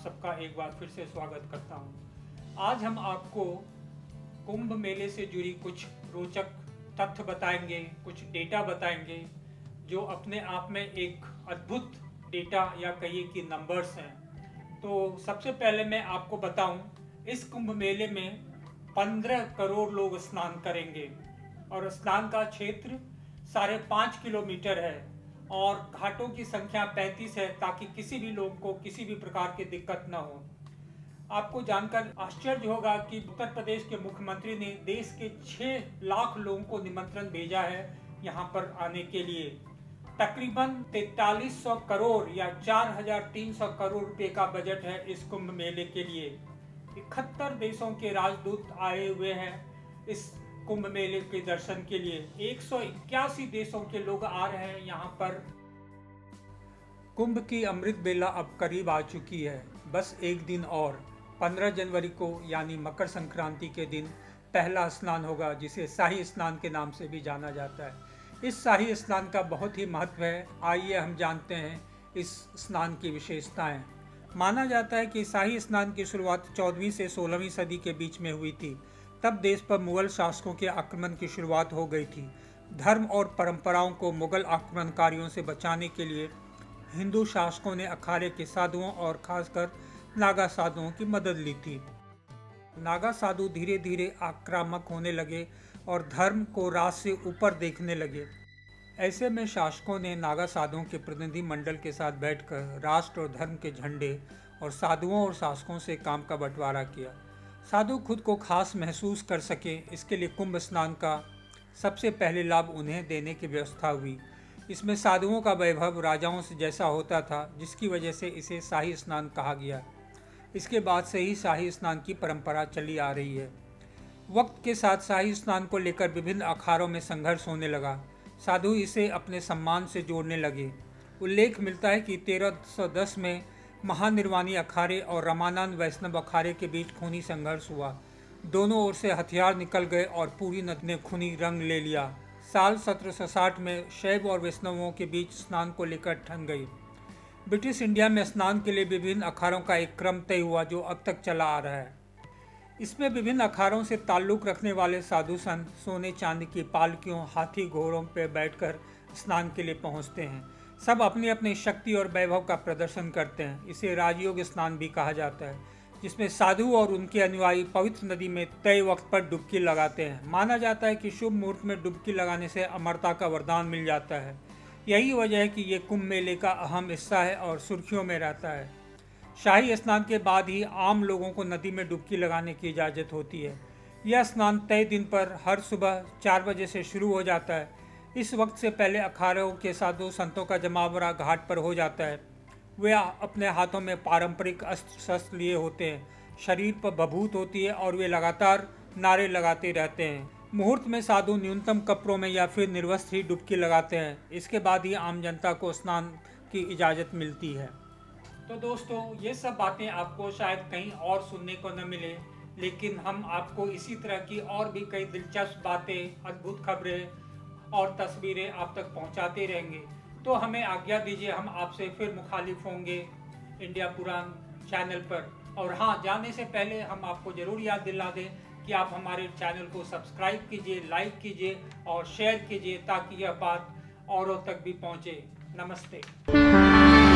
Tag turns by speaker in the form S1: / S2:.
S1: सबका एक बार फिर से स्वागत करता हूं। आज हम आपको कुंभ मेले से जुड़ी कुछ रोचक तथ्य बताएंगे, कुछ डेटा बताएंगे जो अपने आप में एक अद्भुत डेटा या कहिए कि नंबर्स हैं। तो सबसे पहले मैं आपको बताऊं, इस कुंभ मेले में 15 करोड़ लोग स्नान करेंगे और स्नान का क्षेत्र 5.5 किलोमीटर है और घाटों की संख्या 35 है, ताकि किसी भी लोग को किसी भी प्रकार की दिक्कत न हो। आपको जानकर आश्चर्य होगा कि उत्तर प्रदेश के मुख्यमंत्री ने देश के 6 लाख लोगों को निमंत्रण भेजा है यहाँ पर आने के लिए। तकरीबन 4300 करोड़ या 4300 करोड़ रुपए का बजट है इस कुंभ मेले के लिए। 71 देशों के राजदूत आए हुए हैं इस कुंभ मेले के दर्शन के लिए। 181 देशों के लोग आ रहे हैं यहाँ पर। कुंभ की अमृत बेला अब करीब आ चुकी है। बस एक दिन और 15 जनवरी को यानी मकर संक्रांति के दिन पहला स्नान होगा, जिसे शाही स्नान के नाम से भी जाना जाता है। इस शाही स्नान का बहुत ही महत्व है। आइए हम जानते हैं इस स्नान की विशेषताएं। माना जाता है कि शाही स्नान की शुरुआत 14वीं से 16वीं सदी के बीच में हुई थी। तब देश पर मुगल शासकों के आक्रमण की शुरुआत हो गई थी। धर्म और परंपराओं को मुगल आक्रमणकारियों से बचाने के लिए हिंदू शासकों ने अखाड़े के साधुओं और खासकर नागा साधुओं की मदद ली थी। नागा साधु धीरे धीरे आक्रामक होने लगे और धर्म को राज से ऊपर देखने लगे। ऐसे में शासकों ने नागा साधुओं के प्रतिनिधि मंडल के साथ बैठकर राष्ट्र और धर्म के झंडे और साधुओं और शासकों से काम का बंटवारा किया। साधु खुद को खास महसूस कर सके, इसके लिए कुंभ स्नान का सबसे पहले लाभ उन्हें देने की व्यवस्था हुई। इसमें साधुओं का वैभव राजाओं से जैसा होता था, जिसकी वजह से इसे शाही स्नान कहा गया। इसके बाद से ही शाही स्नान की परंपरा चली आ रही है। वक्त के साथ शाही स्नान को लेकर विभिन्न अखाड़ों में संघर्ष होने लगा। साधु इसे अपने सम्मान से जोड़ने लगे। उल्लेख मिलता है कि 1310 में महानिर्वाणी अखाड़े और रामानंद वैष्णव अखाड़े के बीच खूनी संघर्ष हुआ। दोनों ओर से हथियार निकल गए और पूरी नदी ने खूनी रंग ले लिया। साल 1760 में शैव और वैष्णवों के बीच स्नान को लेकर ठन गई। ब्रिटिश इंडिया में स्नान के लिए विभिन्न अखाड़ों का एक क्रम तय हुआ, जो अब तक चला आ रहा है। इसमें विभिन्न अखाड़ों से ताल्लुक़ रखने वाले साधु संत सोने चांदी की पालकियों, हाथी घोड़ों पर बैठकर स्नान के लिए पहुंचते हैं। सब अपनी अपनी शक्ति और वैभव का प्रदर्शन करते हैं। इसे राजयोग स्नान भी कहा जाता है, जिसमें साधु और उनके अनुयायी पवित्र नदी में तय वक्त पर डुबकी लगाते हैं। माना जाता है कि शुभ मुहूर्त में डुबकी लगाने से अमरता का वरदान मिल जाता है। यही वजह है कि ये कुंभ मेले का अहम हिस्सा है और सुर्खियों में रहता है। शाही स्नान के बाद ही आम लोगों को नदी में डुबकी लगाने की इजाज़त होती है। यह स्नान तय दिन पर हर सुबह 4 बजे से शुरू हो जाता है। इस वक्त से पहले अखाड़ों के साधु संतों का जमावड़ा घाट पर हो जाता है। वे अपने हाथों में पारंपरिक अस्त्र शस्त्र लिए होते हैं, शरीर पर भभूत होती है और वे लगातार नारे लगाते रहते हैं। मुहूर्त में साधु न्यूनतम कपड़ों में या फिर निर्वस्त्र ही डुबकी लगाते हैं। इसके बाद ही आम जनता को स्नान की इजाज़त मिलती है। तो दोस्तों, ये सब बातें आपको शायद कहीं और सुनने को न मिले, लेकिन हम आपको इसी तरह की और भी कई दिलचस्प बातें, अद्भुत खबरें और तस्वीरें आप तक पहुंचाते रहेंगे। तो हमें आज्ञा दीजिए, हम आपसे फिर मुखालिफ होंगे इंडिया पुराण चैनल पर। और हाँ, जाने से पहले हम आपको ज़रूर याद दिला दें कि आप हमारे चैनल को सब्सक्राइब कीजिए, लाइक कीजिए और शेयर कीजिए, ताकि यह बात औरों तक भी पहुँचे। नमस्ते।